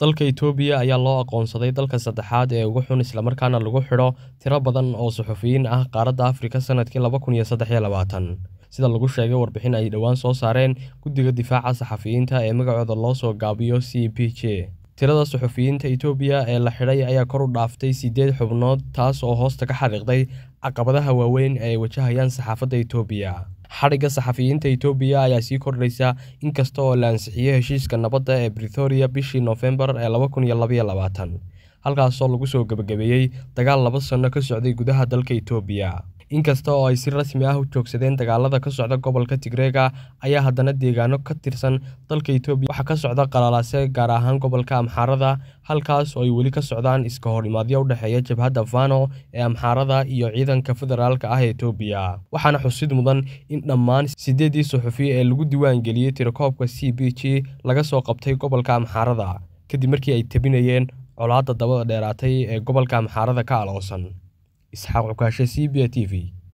dalka Itoobiya ayaa loo aqoonsaday dalka saddexaad ee ugu xun isla markaana lagu xidho tiro badan oo suxufiyiin ah qaaradda Afrika sanadkii 2023 sida lagu sheegay warbixin ay dhawaan soo saareen guddiga difaaca saxafiyiinta ee magacooda loo soo gaabiyo CPJ. tirada suxufiyiinta Itoobiya ee la xidhay ayaa kor u dhaaftay 8 xubnood taas oo hoosta ka xariiqday caqabadaha waaweyn ee wajahayaan saxaafadda Itoobiya. xariga saxafiyiinta Itoobiya ayaa sii kordhaysa inkasta oo la ansixiyay heshiiska nabadda ee Pretoria bishii November ee 2022 halkaas oo lagu soo gabagabeeyay dagaal 2 sano ka socday gudaha dalka Itoobiya. inkasta oo ay si rasmi ah u joogsadeen dagaalada ka socda gobolka Tigreega ayaa haddana deegaano ka tirsan dalka Itoobiya waxa ka socda qalalaase gaar ahaan gobolka Amxaarada halkaas oo ay weli ka socdaan iska horimaadyo u dhaxeeya jabhadda Fano ee Amxaarada iyo ciidanka federaalka ah ee Itoobiya. waxaana xusid mudan in dhammaan 8 suxufi ee lagu diiwaan geliyay tirakoobka CPJ laga soo qabtay gobolka Amxaarada kadib markii ay tabinayeen colaadda dabada dheeraatay ee gobolka Amxaarada ka aloosan. إسحاق عكاشة CBA TV.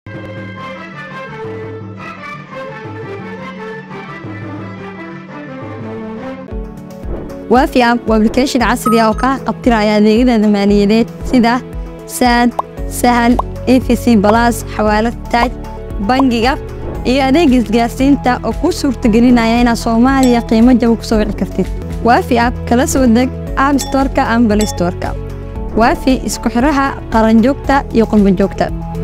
وافي أب وابلكيشن عصري أو قابتر على ذيك الماليات سدا ساد سهل EFC بلاس حوالة تاج بنجي أب إيه أديك إسقاسين تا أو كسر تجرين عينا صوماليا قيمة جوك سوق الكثير. وافي أب كلا سودك أب ستوركا أم بل ستوركا. وافي isku xiraha qaran joogta iyo qumban joogta